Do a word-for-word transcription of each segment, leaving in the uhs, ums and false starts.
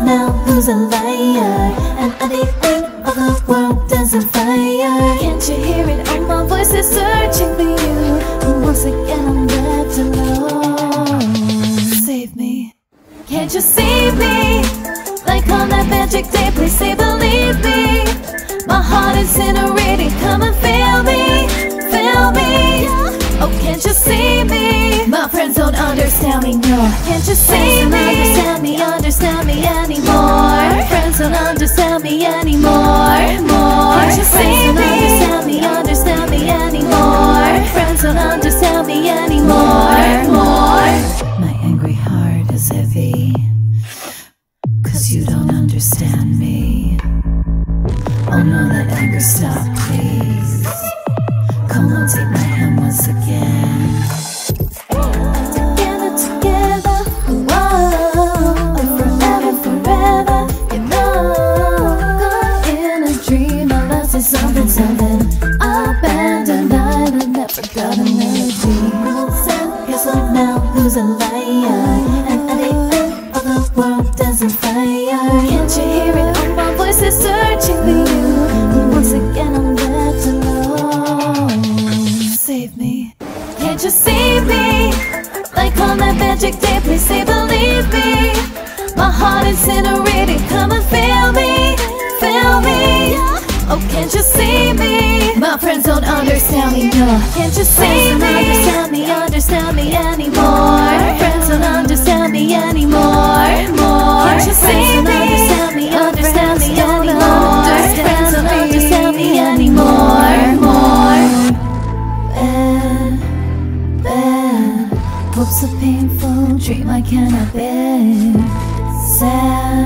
now who's a liar? And anything of the world doesn't fire. Can't you hear it? Oh, my voice is searching for you. And once again I'm left alone. Save me. Can't you see me? Like on that magic day, please say believe me. My heart is in a reading, come and feel me, feel me. Oh, can't you see me? My friends don't understand me, no. Can't you see me? Understand me, understand me anymore. Friends don't understand me anymore, more. Can't you see me? Understand me, understand me anymore. Friends don't understand me anymore, more. My angry heart is heavy, 'cause you don't understand me. Oh no, let anger stop, please. Come on, take my hand once again. Together, together, whoa. Forever, forever, you know. Caught in a dream, I lost in something, something. Abandoned island, never got a melody. Guess what now, who's a liar? And anything of the world doesn't fire. Can't you hear it? Oh, my voice is searching for you. Once again I'm left alone. Save me. Can't you see me? Like on that magic day, please say believe me. My heart is in a reading, come and feel me, feel me. Oh, can't you see me? My friends don't understand me, no. Can't you see me? Understand me, understand me anymore. Friends don't understand me anymore, more. Can't you see me? Understand me, understand me anymore. Friends don't understand me anymore, more. Bad, bad. Hope's a painful dream I cannot bear. Sad,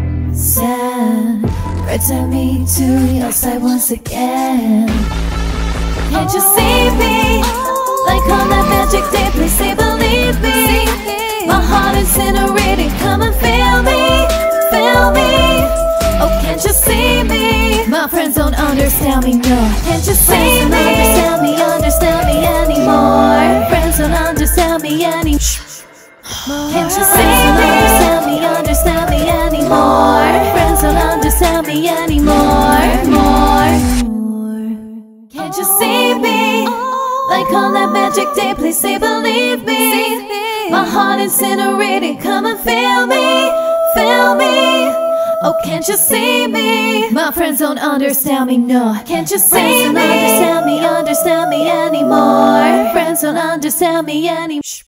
sad. Return me to your side once again. Can't you see me? Like on that magic day, please say believe me. My heart is in a reading, come and feel me, feel me. Oh, can't you see me? My friends don't understand me, no. Can't you see me? Understand me, understand me anymore. Friends don't understand me anymore. Can't you see me? Understand me, understand me anymore. Friends don't understand me anymore, more. Can't you see me? Like on that magic day, please say believe me. My heart is in a reading, come and feel me, feel me. Oh, can't you see me? My friends don't understand me, no. Can't you see me? Understand me, understand me anymore. Friends don't understand me anymore.